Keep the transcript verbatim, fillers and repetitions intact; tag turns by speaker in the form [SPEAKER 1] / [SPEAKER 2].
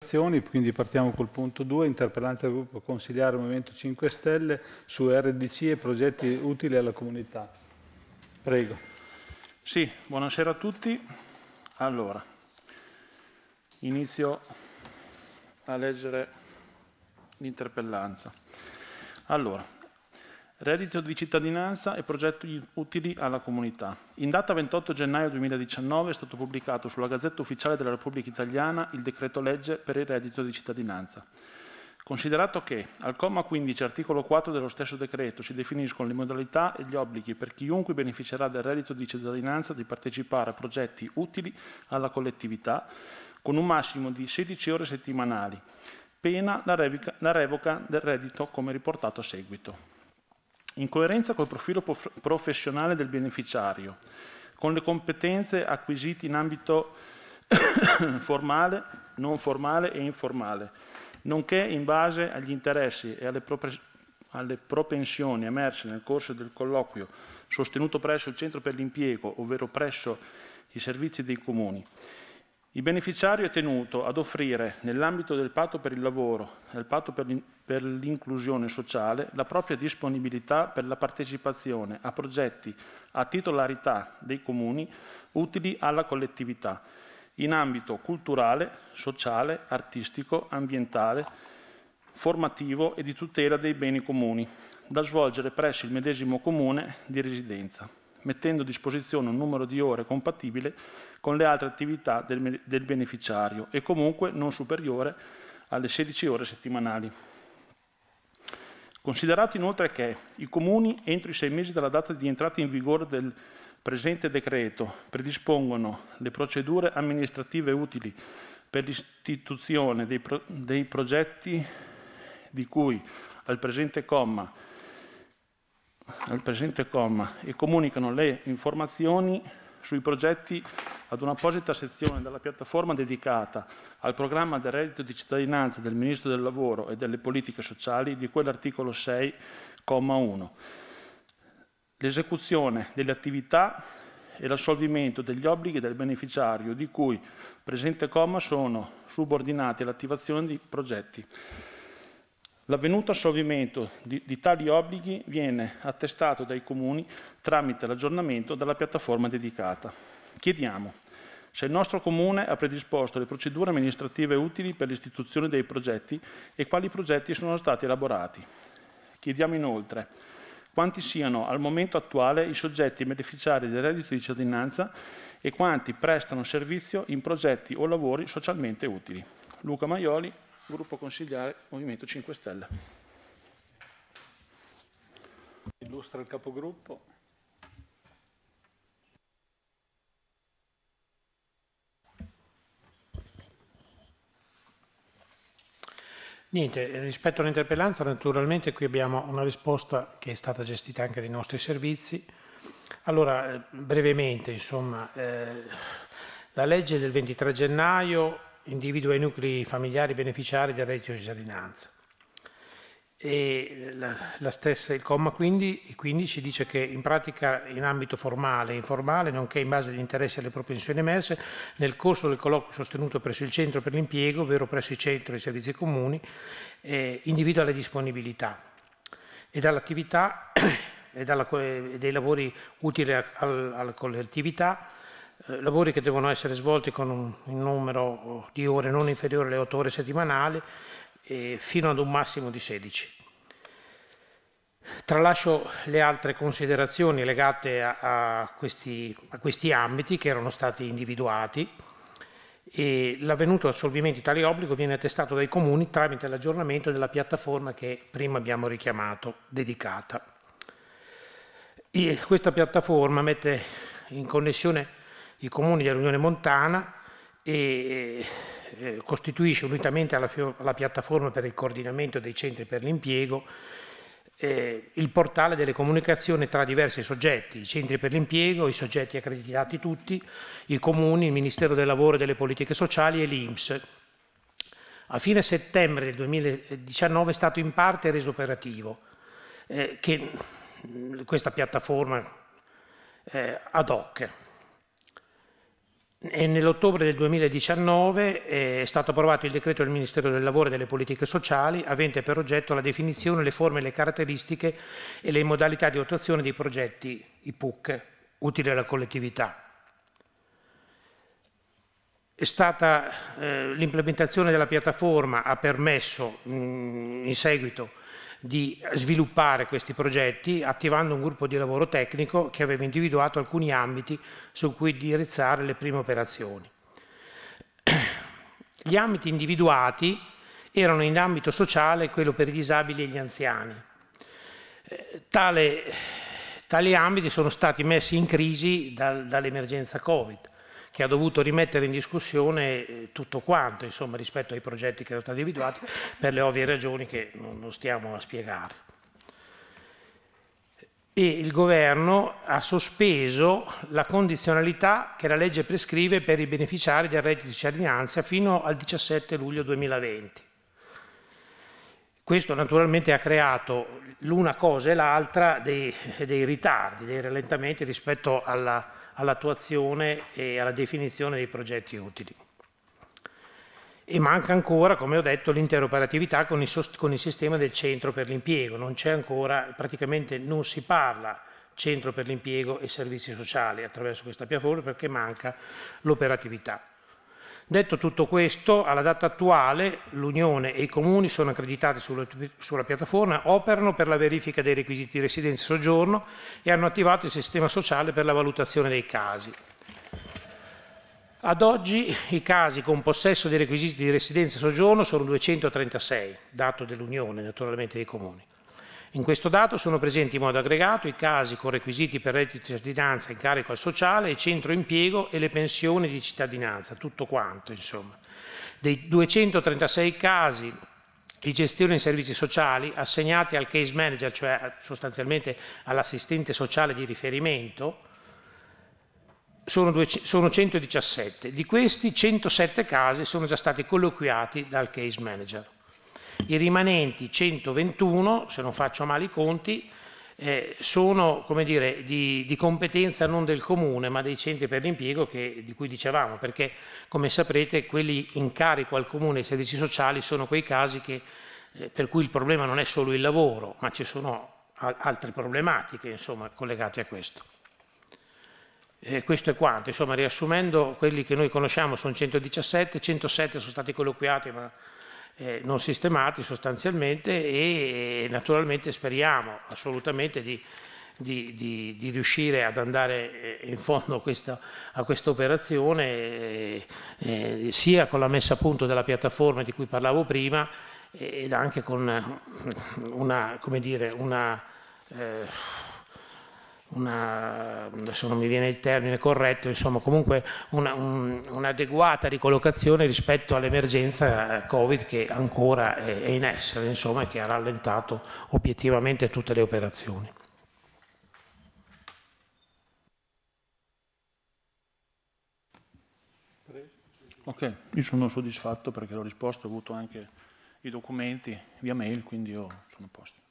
[SPEAKER 1] votazioni, quindi partiamo col punto due, interpellanza del gruppo consigliare Movimento cinque Stelle su R D C e progetti utili alla comunità. Prego.
[SPEAKER 2] Sì, buonasera a tutti. Allora, inizio a leggere l'interpellanza. Allora, reddito di cittadinanza e progetti utili alla comunità. In data ventotto gennaio duemiladiciannove è stato pubblicato sulla Gazzetta Ufficiale della Repubblica Italiana il decreto legge per il reddito di cittadinanza. Considerato che al comma quindici articolo quattro dello stesso decreto si definiscono le modalità e gli obblighi per chiunque beneficerà del reddito di cittadinanza di partecipare a progetti utili alla collettività con un massimo di sedici ore settimanali, pena la revoca, la revoca del reddito come riportato a seguito. In coerenza col profilo professionale del beneficiario, con le competenze acquisite in ambito formale, non formale e informale, nonché in base agli interessi e alle, alle propensioni emerse nel corso del colloquio sostenuto presso il Centro per l'Impiego, ovvero presso i servizi dei comuni. Il beneficiario è tenuto ad offrire, nell'ambito del patto per il lavoro e del patto per l'inclusione sociale, la propria disponibilità per la partecipazione a progetti a titolarità dei comuni utili alla collettività, in ambito culturale, sociale, artistico, ambientale, formativo e di tutela dei beni comuni, da svolgere presso il medesimo comune di residenza, mettendo a disposizione un numero di ore compatibile con le altre attività del, del beneficiario e comunque non superiore alle sedici ore settimanali. Considerato inoltre che i comuni, entro i sei mesi dalla data di entrata in vigore del presente decreto, predispongono le procedure amministrative utili per l'istituzione dei, pro, dei progetti di cui al presente comma, al presente comma e comunicano le informazioni sui progetti ad un'apposita sezione della piattaforma dedicata al programma del reddito di cittadinanza del Ministro del Lavoro e delle Politiche Sociali di quell'articolo sei, comma uno. L'esecuzione delle attività e l'assolvimento degli obblighi del beneficiario di cui presente comma sono subordinati all'attivazione di progetti. L'avvenuto assolvimento di, di tali obblighi viene attestato dai comuni tramite l'aggiornamento della piattaforma dedicata. Chiediamo se il nostro comune ha predisposto le procedure amministrative utili per l'istituzione dei progetti e quali progetti sono stati elaborati. Chiediamo inoltre quanti siano al momento attuale i soggetti beneficiari del reddito di cittadinanza e quanti prestano servizio in progetti o lavori socialmente utili. Luca Maioli, Gruppo Consigliare Movimento cinque Stelle.
[SPEAKER 1] Illustra il capogruppo.
[SPEAKER 3] Niente, rispetto all'interpellanza naturalmente qui abbiamo una risposta che è stata gestita anche dai nostri servizi. Allora, brevemente, insomma, eh, la legge del ventitré gennaio individua i nuclei familiari beneficiari del reddito di cittadinanza. E la, la stessa, il comma quindici dice che in pratica in ambito formale e informale, nonché in base agli interessi e alle propensioni emerse, nel corso del colloquio sostenuto presso il Centro per l'Impiego, ovvero presso i centri e i servizi comuni, eh, individua le disponibilità e dall'attività e, dalla, e dei lavori utili al, alla collettività, eh, lavori che devono essere svolti con un, un numero di ore non inferiore alle otto ore settimanali, fino ad un massimo di sedici. Tralascio le altre considerazioni legate a, a, questi, a questi ambiti che erano stati individuati e l'avvenuto assolvimento di tale obbligo viene attestato dai comuni tramite l'aggiornamento della piattaforma che prima abbiamo richiamato, dedicata. E questa piattaforma mette in connessione i comuni dell'Unione Montana e Eh, costituisce unitamente alla, alla piattaforma per il coordinamento dei centri per l'impiego eh, il portale delle comunicazioni tra diversi soggetti, i centri per l'impiego, i soggetti accreditati tutti, i comuni, il Ministero del Lavoro e delle Politiche Sociali e l'I N P S. A fine settembre del duemiladiciannove è stato in parte reso operativo eh, che, questa piattaforma eh, ad hoc. E nell'ottobre del duemiladiciannove è stato approvato il decreto del Ministero del Lavoro e delle Politiche Sociali avente per oggetto la definizione, le forme, le caratteristiche e le modalità di attuazione dei progetti I P U C utili alla collettività. È stata eh, l'implementazione della piattaforma ha permesso mh, in seguito di sviluppare questi progetti attivando un gruppo di lavoro tecnico che aveva individuato alcuni ambiti su cui indirizzare le prime operazioni. Gli ambiti individuati erano in ambito sociale quello per i disabili e gli anziani. Eh, tale, tali ambiti sono stati messi in crisi dal, dall'emergenza Covid, che ha dovuto rimettere in discussione tutto quanto, insomma, rispetto ai progetti che erano stati individuati, per le ovvie ragioni che non stiamo a spiegare. E il governo ha sospeso la condizionalità che la legge prescrive per i beneficiari del reddito di cittadinanza fino al diciassette luglio duemilaventi. Questo naturalmente ha creato l'una cosa e l'altra dei, dei ritardi, dei rallentamenti rispetto alla all'attuazione e alla definizione dei progetti utili. E manca ancora, come ho detto, l'interoperatività con, con il sistema del centro per l'impiego. Non c'è ancora, praticamente non si parla centro per l'impiego e servizi sociali attraverso questa piattaforma perché manca l'operatività. Detto tutto questo, alla data attuale l'Unione e i comuni sono accreditati sulla, sulla piattaforma, operano per la verifica dei requisiti di residenza e soggiorno e hanno attivato il sistema sociale per la valutazione dei casi. Ad oggi i casi con possesso dei requisiti di residenza e soggiorno sono duecentotrentasei, dato dell'Unione, naturalmente dei comuni. In questo dato sono presenti in modo aggregato i casi con requisiti per reddito di cittadinanza in carico al sociale, il centro impiego e le pensioni di cittadinanza, tutto quanto insomma. Dei duecentotrentasei casi di gestione in servizi sociali assegnati al case manager, cioè sostanzialmente all'assistente sociale di riferimento, sono, due, sono centodiciassette. Di questi centosette casi sono già stati colloquiati dal case manager. I rimanenti centoventuno, se non faccio male i conti, eh, sono come dire, di, di competenza non del comune ma dei centri per l'impiego di cui dicevamo, perché come saprete quelli in carico al comune e ai servizi sociali sono quei casi che, eh, per cui il problema non è solo il lavoro, ma ci sono al altre problematiche insomma, collegate a questo. Eh, questo è quanto, insomma, riassumendo, quelli che noi conosciamo sono centodiciassette, centosette sono stati colloquiati ma Eh, non sistemati sostanzialmente e, e naturalmente speriamo assolutamente di, di, di, di riuscire ad andare in fondo a questa, a questa operazione eh, eh, sia con la messa a punto della piattaforma di cui parlavo prima eh, ed anche con una, come dire, una eh, una, adesso non mi viene il termine corretto, insomma comunque un'adeguata un, ricollocazione rispetto all'emergenza Covid che ancora è, è in essere, insomma, e che ha rallentato obiettivamente tutte le operazioni.
[SPEAKER 2] Ok, io sono soddisfatto perché l'ho risposto, ho avuto anche i documenti via mail, quindi io sono a posto.